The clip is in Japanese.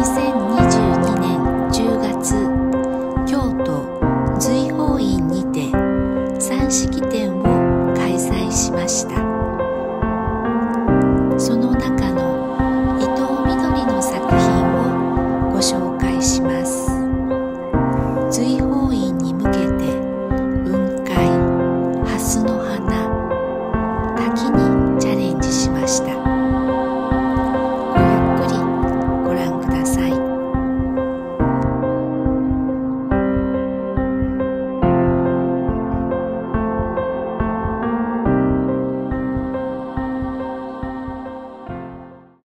2022年10月、京都瑞宝院にて三式展を開催しました。